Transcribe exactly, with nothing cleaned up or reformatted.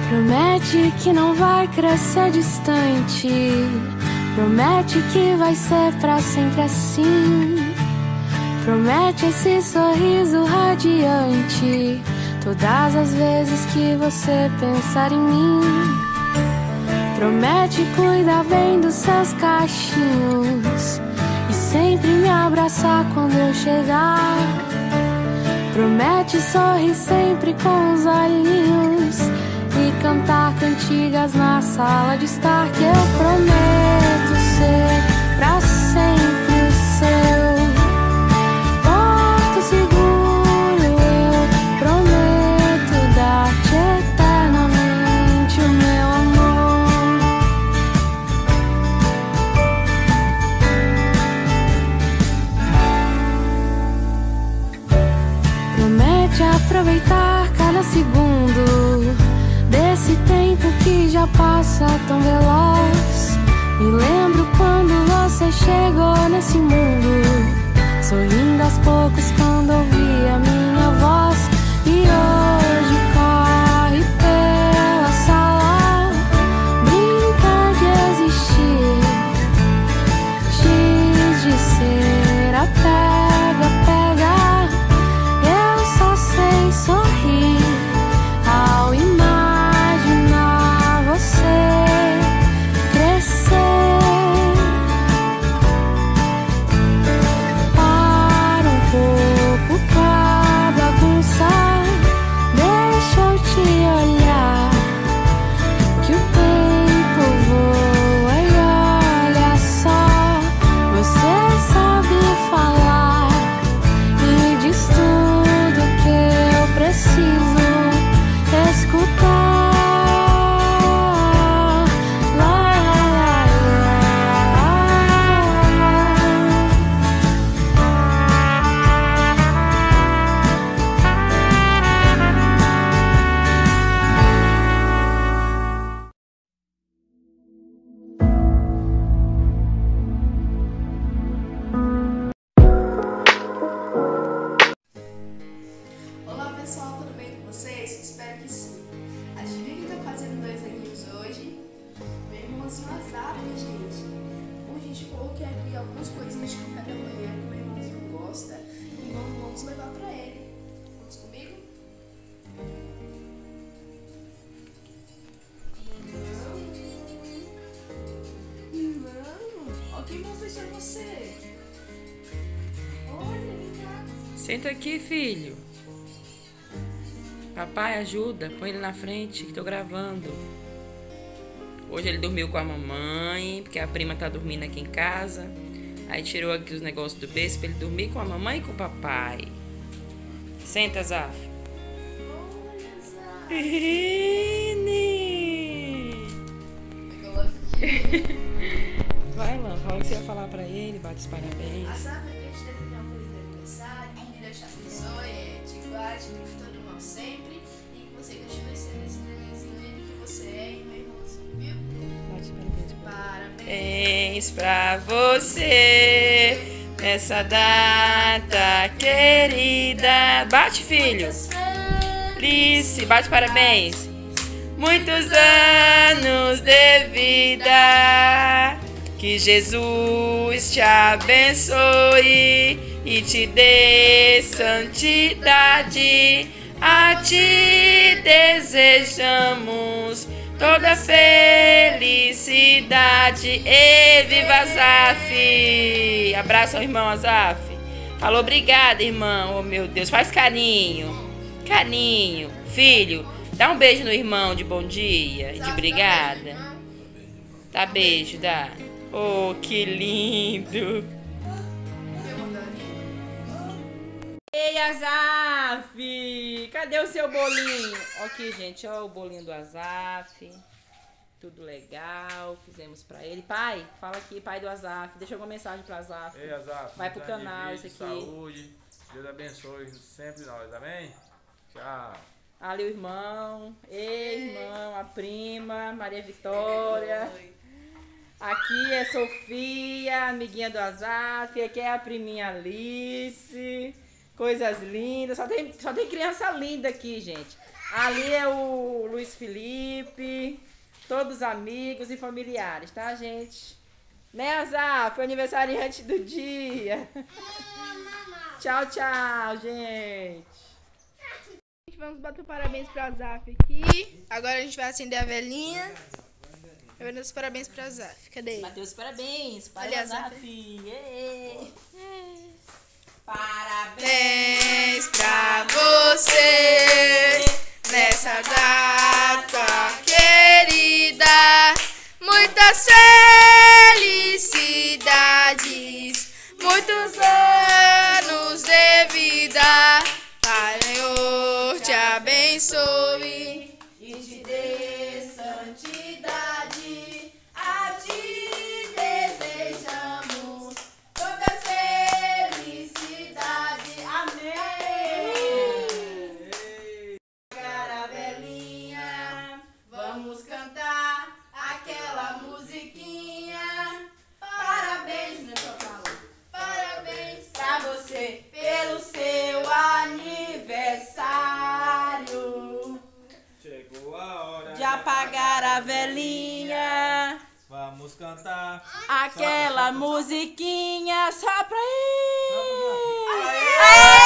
Promete que não vai crescer distante, promete que vai ser pra sempre assim. Promete esse sorriso radiante todas as vezes que você pensar em mim. Promete cuidar bem dos seus cachinhos e sempre me abraçar quando eu chegar. Promete sorrir sempre com os olhinhos e cantar cantigas na sala de estar. Que eu prometo ser pra sempre o seu porto seguro. Eu prometo dar-te eternamente o meu amor. Promete aproveitar cada segundo desse tempo que já passa tão veloz. Me lembro quando você chegou nesse mundo, sorrindo aos poucos quando ouvi a minha voz. E hoje corre pela sala, brinca de existir, diz de ser a pega, pega. Eu só sei sorrir ao imaginar você crescer. Para um pouco pra bagunçar, deixa eu te olhar, que o tempo voa e olha só. Você sabe falar e diz tudo que eu preciso escutar. Olá pessoal, tudo bem com vocês? Espero que sim. Adivinha quem tá fazendo dois aninhos hoje? Meu irmãozinho Azaf, gente. Bom, a gente coloquei aqui algumas coisinhas de café da manhã que meu irmãozinho gosta e vamos, vamos levar pra ele. Vamos comigo? Irmão, ó, quem mandou isso é você? Olha, vem cá. Senta aqui, filho. Papai, ajuda. Põe ele na frente que tô gravando. Hoje ele dormiu com a mamãe, porque a prima tá dormindo aqui em casa. Aí tirou aqui os negócios do berço pra ele dormir com a mamãe e com o papai. Senta, Zaf. Olha, Azaf. Vai lá, fala o que você ia falar pra ele, bate os parabéns. Azaf, eu queria te desejar um feliz aniversário, que Deus te abençoe, te guarde, te todo mal sempre, e que você continue sendo esse nenenzinho lindo que você é e meu irmãozinho, viu? Bate os parabéns pra ele. Parabéns! Parabéns pra você nessa data querida. Bate, filho. Alice, bate parabéns. Muitos anos de vida, que Jesus te abençoe e te dê santidade. A ti desejamos toda felicidade. E viva Azaf! Abraça o irmão Azaf. Falou obrigada, irmão. Oh, meu Deus, faz carinho. Carinho. Filho, dá um beijo no irmão de bom dia e de obrigada. Dá beijo, dá. Oh, que lindo. Ei, Azaf! Cadê o seu bolinho? Ó aqui, gente, ó o bolinho do Azaf. Tudo legal, fizemos pra ele. Pai, fala aqui, pai do Azaf. Deixa alguma mensagem pro Azaf. Ei, Azaf, vai pro canal, isso aqui. Saúde, Deus abençoe sempre nós, amém? Tchau. Ali o irmão, ei, irmão, a prima, Maria Vitória. Aqui é Sofia, amiguinha do Azaf. Aqui é a priminha Alice. Coisas lindas. Só tem, só tem criança linda aqui, gente. Ali é o Luiz Felipe, todos os amigos e familiares, tá, gente? Né, Azaf? Foi aniversariante do dia. Tchau, tchau, gente. Vamos bater parabéns pra Azaf aqui. Agora a gente vai acender a velhinha. Eu vou dar os parabéns pra Azaf. Cadê ele? Bateu os parabéns para Olha, o Azaf. Parabéns pra você nessa data querida. Muitas felicidades, muitos anos de vida. Senhor te abençoe e te dê santidade. A ti desejamos toda felicidade. Amém. Caravelinha, vamos cantar aquela musiquinha. Parabéns, meu papai. Parabéns pra você pelo seu aniversário. Chegou a hora De apagar a velhinha. Vamos cantar Aquela musiquinha só pra ele. Aê!